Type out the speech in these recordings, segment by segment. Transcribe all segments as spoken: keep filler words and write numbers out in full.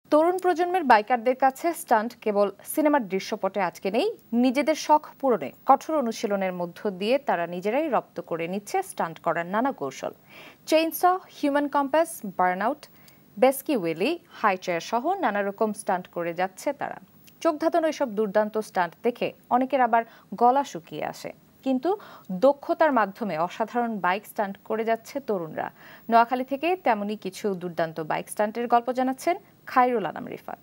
তরুণ প্রজন্মের বাইকারদের কাছে স্টান্ট কেবল সিনেমার দৃশ্যপটে আজকে নেই, নিজেদের শখ পূরণে কঠোর অনুশীলনের মধ্য দিয়ে তারা নিজেরাই রপ্ত করে নিচ্ছে স্টান্ট করার নানা কৌশল। Chains, human compass, burnout, basic wheelie, high chair সহ নানা রকম স্টান্ট করে যাচ্ছে তারা। চোখ ধাঁধানো এসব দুর্দান্ত স্টান্ট দেখে অনেকের আবার গলা শুকিয়ে আসে, কিন্তু দক্ষতার মাধ্যমে অসাধারণ বাইক স্টান্ট করে যাচ্ছে তরুণরা। নোয়াখালী থেকে তেমনই কিছু দুর্দান্ত বাইক স্টান্টের গল্প জানাচ্ছেন খায়রুল আনাম রিফাত।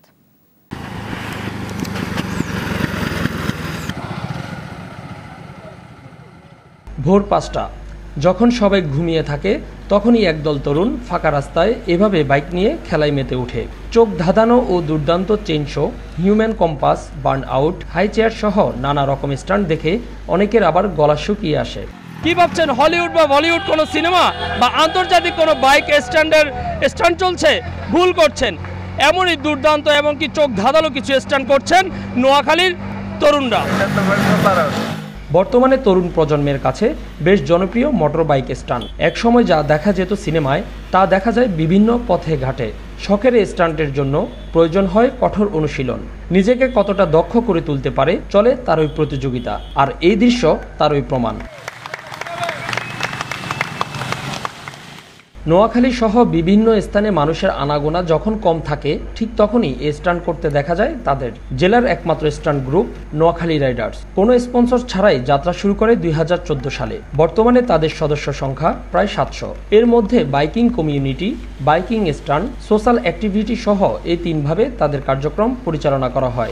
ভোর পাঁচটা, যখন সবাই ঘুমিয়ে থাকে তখনই একদল তরুণ ফাঁকা রাস্তায় এভাবে বাইক নিয়ে খেলায় মেতে ওঠে। চোখ ধাঁধানো ও দুর্দান্ত chain show, human compass, burnout, high chair সহ নানা রকম স্টান্ট দেখে অনেকের আবার গলা শুকিয়ে আসে। কি ভাবছেন হলিউড বা বলিউড কোনো সিনেমা বা আন্তর্জাতিক কোনো বাইক স্ট্যান্ডের স্টান্ট চলছে? ভুল করছেন। এমনই দুর্দান্ত এবং কি চোখ ধাঁধানো কিছু স্টান্ট করছেন নোয়াখালীর তরুণরা। বর্তমানে তরুণ প্রজন্মের কাছে বেশ জনপ্রিয় মোটর বাইক স্টান্ট। একসময় যা দেখা যেত সিনেমায়, তা দেখা যায় বিভিন্ন পথে ঘাটে। শখের স্টান্টের জন্য প্রয়োজন হয় কঠোর অনুশীলন। নিজেকে কতটা দক্ষ করে তুলতে পারে চলে তারই প্রতিযোগিতা, আর এই দৃশ্য তারই প্রমাণ। নোয়াখালী সহ বিভিন্ন স্থানে মানুষের আনাগোনা যখন কম থাকে, ঠিক তখনই এই স্টান্ট করতে দেখা যায় তাদের। জেলার একমাত্র স্টান্ট গ্রুপ নোয়াখালী রাইডার্স কোনো স্পন্সর ছাড়াই যাত্রা শুরু করে দুই হাজার চোদ্দ সালে। বর্তমানে তাদের সদস্য সংখ্যা প্রায় সাতশো। এর মধ্যে biking community, biking stunt, social activity সহ এই তিনভাবে তাদের কার্যক্রম পরিচালনা করা হয়।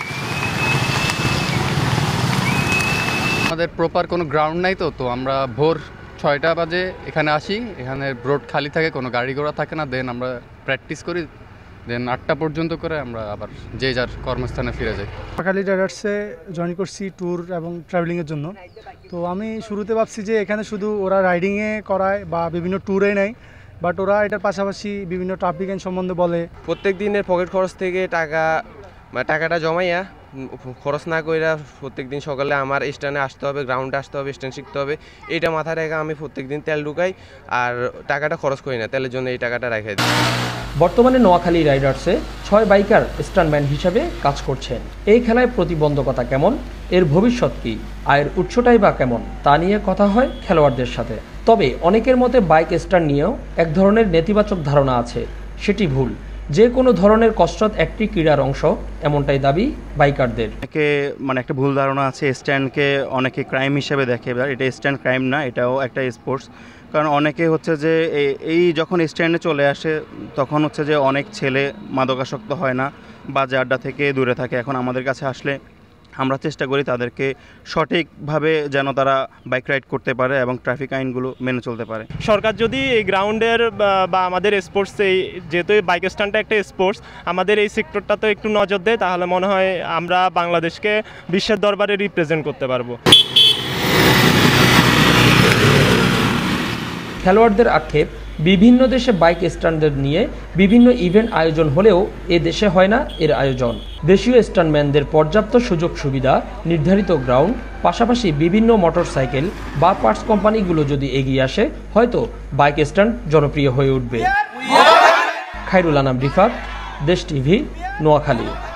আমাদের প্রপার কোনো গ্রাউন্ড নাই, তো তো আমরা ভোর ছয়টা বাজে এখানে আসি। এখানে রোড খালি থাকে, কোনো গাড়ি ঘোড়া থাকে না। দেন আমরা প্র্যাকটিস করি, দেন আটটা পর্যন্ত করে আমরা আবার যে যার কর্মস্থানে ফিরে যাই। নোয়াখালী রাইডার্সে জয়েন করছি ট্যুর এবং ট্রাভেলিংয়ের জন্য। তো আমি শুরুতে ভাবছি যে এখানে শুধু ওরা রাইডিংয়ে করায় বা বিভিন্ন ট্যুরে নেয়, বাট ওরা এটার পাশাপাশি বিভিন্ন ট্রাফিক আইন সম্বন্ধে বলে। প্রত্যেক দিনের পকেট খরচ থেকে টাকা মানে টাকাটা জমাইয়া খরচ না কইরা প্রত্যেক দিন সকালে আমার স্ট্যান্ডে আসতে হবে, গ্রাউন্ডে আসতে হবে, স্ট্যান্ড শিখতে হবে। এইটা মাথায় রেখে আমি প্রত্যেক দিন তেল ঢুকাই, আর টাকাটা খরচ করি না, তেলের জন্য এই টাকাটা রেখে দিই। বর্তমানে নোয়াখালী রাইডার্সে ছয় বাইকার স্টান্টম্যান হিসেবে কাজ করছেন। এই খেলায় প্রতিবন্ধকতা কেমন, এর ভবিষ্যৎ কি, আয়ের উৎসটাই বা কেমন, তা নিয়ে কথা হয় খেলোয়াড়দের সাথে। তবে অনেকের মতে বাইক স্টান্ট নিয়েও এক ধরনের নেতিবাচক ধারণা আছে, সেটি ভুল। যে কোনো ধরনের কসরত একটি ক্রীড়ার অংশ, এমনটাই দাবি বাইকারদের। অনেকে মানে একটা ভুল ধারণা আছে, স্ট্যান্ডকে অনেকে ক্রাইম হিসেবে দেখে। এটা স্ট্যান্ড ক্রাইম না, এটাও একটা স্পোর্টস। কারণ অনেকে হচ্ছে যে এই যখন স্ট্যান্ডে চলে আসে তখন হচ্ছে যে অনেক ছেলে মাদকাসক্ত হয় না, বাজে আড্ডা থেকে দূরে থাকে। এখন আমাদের কাছে আসলে আমরা চেষ্টা করি তাদেরকে সঠিকভাবে যেন তারা বাইক রাইড করতে পারে এবং ট্রাফিক আইনগুলো মেনে চলতে পারে। সরকার যদি এই গ্রাউন্ডের বা আমাদের স্পোর্টস, এই যেহেতু বাইক স্টান্টটা একটা স্পোর্টস, আমাদের এই সেক্টরটা তো একটু নজর দেয়, তাহলে মনে হয় আমরা বাংলাদেশকে বিশ্বের দরবারে রিপ্রেজেন্ট করতে পারবো। খেলোয়াড়দের আক্ষেপ, বিভিন্ন দেশে বাইক স্টান্টদের নিয়ে বিভিন্ন ইভেন্ট আয়োজন হলেও এ দেশে হয় না এর আয়োজন। দেশীয় স্টান্টম্যানদের পর্যাপ্ত সুযোগ সুবিধা, নির্ধারিত গ্রাউন্ড, পাশাপাশি বিভিন্ন মোটরসাইকেল বা পার্টস কোম্পানিগুলো যদি এগিয়ে আসে, হয়তো বাইক স্টান্ট জনপ্রিয় হয়ে উঠবে। খায়রুল আনাম রিফাত, দেশ টিভি, নোয়াখালী।